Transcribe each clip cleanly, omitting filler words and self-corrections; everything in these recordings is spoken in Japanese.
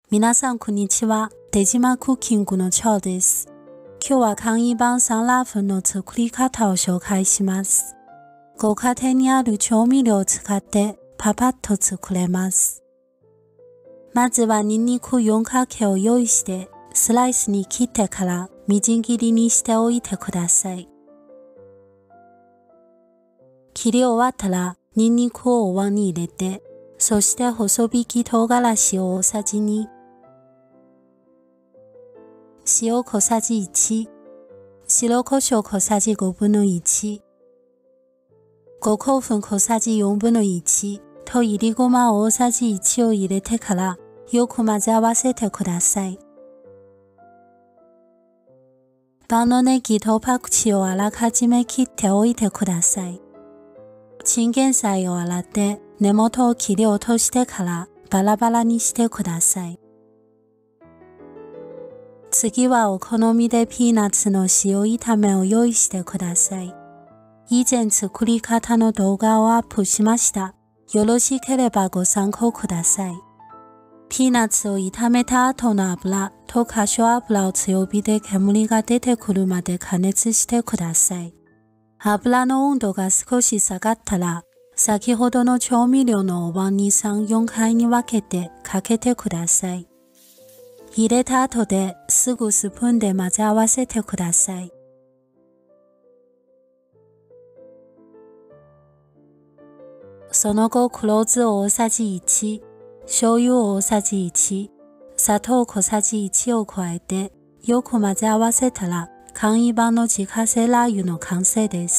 皆さんこんにちは。出島クッキングのチョウです。今日は簡易版酸辣粉の作り方を紹介します。ご家庭にある調味料を使ってパパッと作れます。まずはニンニク4かけを用意してスライスに切ってからみじん切りにしておいてください。切り終わったらニンニクをお椀に入れて、そして細引き唐辛子を大さじ2、塩小さじ1、白胡椒小さじ5分の1、五香粉小さじ4分の1といりごま大さじ1を入れてからよく混ぜ合わせてください。万能ネギとパクチーをあらかじめ切っておいてください。チンゲン菜を洗って根元を切り落としてからバラバラにしてください。次はお好みでピーナッツの塩炒めを用意してください。以前作り方の動画をアップしました。よろしければご参考ください。ピーナッツを炒めた後の油と花椒油を強火で煙が出てくるまで加熱してください。油の温度が少し下がったら、先ほどの調味料のお椀に3、4回に分けてかけてください。入れた後ですぐスプーンで混ぜ合わせてください。その後黒酢大さじ1、醤油大さじ1、砂糖小さじ1を加えてよく混ぜ合わせたら簡易版の自家製ラー油の完成です。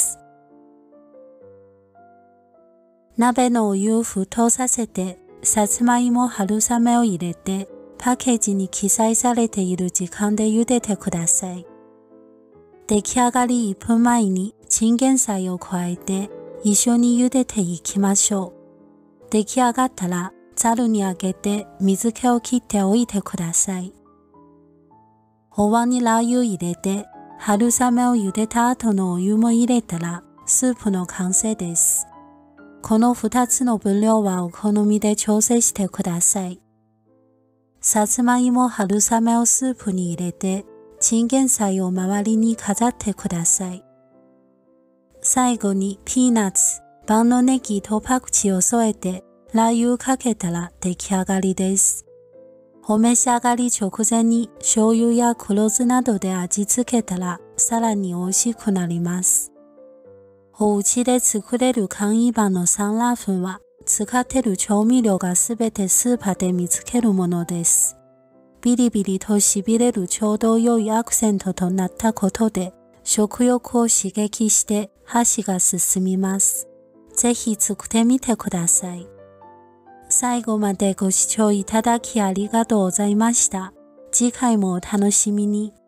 鍋のお湯を沸騰させてさつまいも春雨を入れてパッケージに記載されている時間で茹でてください。出来上がり1分前にチンゲン菜を加えて一緒に茹でていきましょう。出来上がったらざるにあげて水気を切っておいてください。お椀にラー油を入れて春雨を茹でた後のお湯も入れたらスープの完成です。この2つの分量はお好みで調整してください。さつまいも春雨をスープに入れてチンゲン菜を周りに飾ってください。最後にピーナッツ、万能ネギとパクチーを添えてラー油をかけたら出来上がりです。お召し上がり直前に醤油や黒酢などで味付けたらさらに美味しくなります。お家で作れる簡易版の酸辣粉は使っている調味料がすべてスーパーで見つけるものです。ビリビリと痺れるちょうど良いアクセントとなったことで食欲を刺激して箸が進みます。ぜひ作ってみてください。最後までご視聴いただきありがとうございました。次回もお楽しみに。